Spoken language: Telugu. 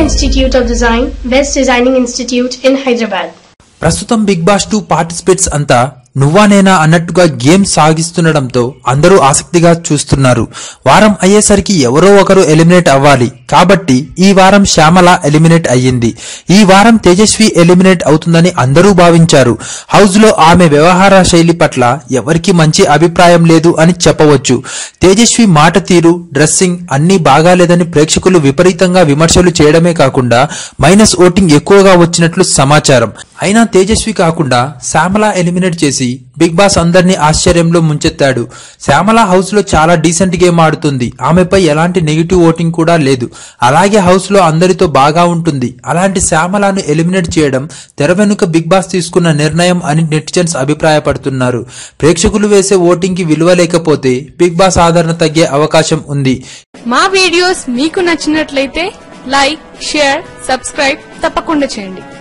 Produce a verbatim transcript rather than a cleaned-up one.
Institute of Design, Best Designing Institute in Hyderabad. ప్రస్తుతం బిగ్ బాస్ టూ పార్టిసిపేట్స్ అంతా నువ్వా నేనా అన్నట్టుగా గేమ్ సాగిస్తుండడంతో అందరూ ఆసక్తిగా చూస్తున్నారు. వారం అయ్యేసరికి ఎవరో ఒకరు ఎలిమినేట్ అవ్వాలి కాబట్టి ఈ వారం శ్యామల ఎలిమినేట్ అయ్యింది. ఈ వారం తేజస్వి ఎలిమినేట్ అవుతుందని అందరూ భావించారు. హౌస్ లో ఆమె వ్యవహార శైలి పట్ల ఎవరికి మంచి అభిప్రాయం లేదు అని చెప్పవచ్చు. తేజస్వి మాట తీరు, డ్రెస్సింగ్ అన్ని బాగాలేదని ప్రేక్షకులు విపరీతంగా విమర్శలు చేయడమే కాకుండా మైనస్ ఓటింగ్ ఎక్కువగా వచ్చినట్లు సమాచారం. అయినా తేజస్వి కాకుండా శ్యామల ఎలిమినేట్ చేసి బిగ్ బాస్ అందరినీ ఆశ్చర్యంలో ముంచెత్తాడు. శ్యామల హౌస్ లో చాలా డీసెంట్ గేమ్ ఆడుతుంది. ఆమెపై ఎలాంటి నెగిటివ్ ఓటింగ్ కూడా లేదు. అలాగే హౌస్ లో అందరితో బాగా ఉంటుంది. అలాంటి శ్యామలను ఎలిమినేట్ చేయడం తెర వెనుక బిగ్ బాస్ తీసుకున్న నిర్ణయం అని నెటిజన్స్ అభిప్రాయపడుతున్నారు. ప్రేక్షకులు వేసే ఓటింగ్ కి విలువ లేకపోతే బిగ్ బాస్ ఆదరణ తగ్గే అవకాశం ఉంది. మా వీడియోస్ మీకు నచ్చినట్లయితే లైక్, షేర్, సబ్స్క్రైబ్ తప్పకుండా చేయండి.